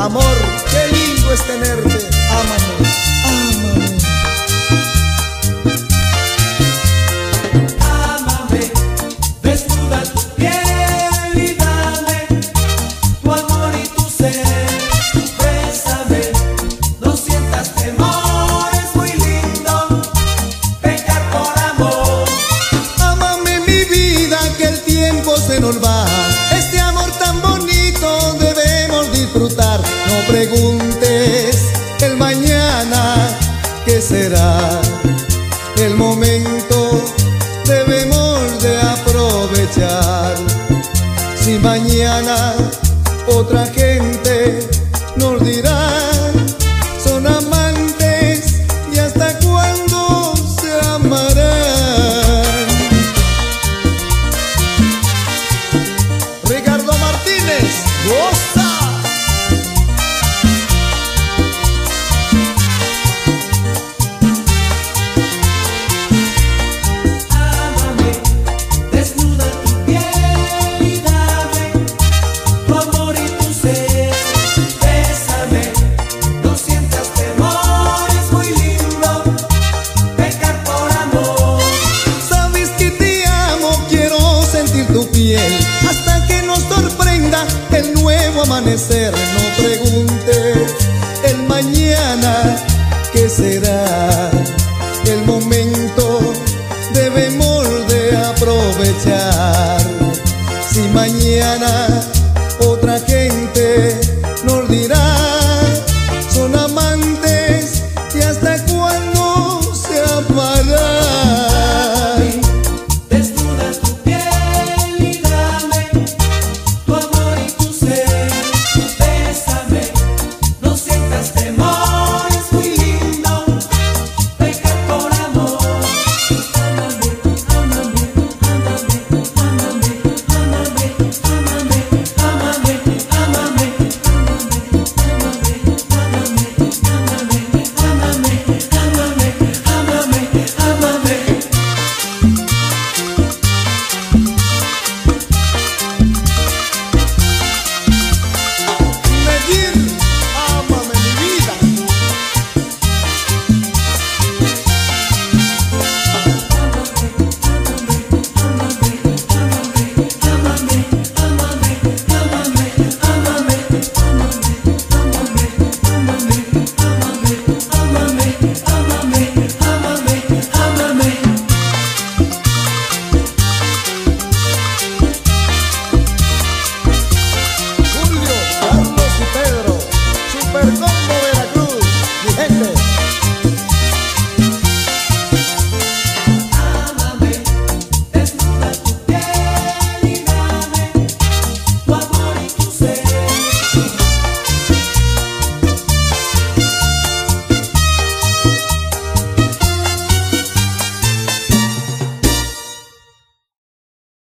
Amor, qué lindo es tenerte. Ámame, ámame. Ámame, desnuda tu piel y dame tu amor y tu ser. Bésame, no sientas temor, es muy lindo pecar por amor. Ámame mi vida, que el tiempo se nos va. Este amor tan bonito debemos disfrutar. No preguntes el mañana qué será. El momento debemos de aprovechar. Si mañana otra gente nos dirá son amantes, y hasta cuándo se amarán. Ricardo Martínez, goza. Ámame, desnuda tu piel y dame tu amor y tu ser. Bésame, no sientas temor, es muy lindo pecar por amor. Sabes que te amo, quiero sentir tu piel hasta que nos sorprenda el nuevo amanecer. No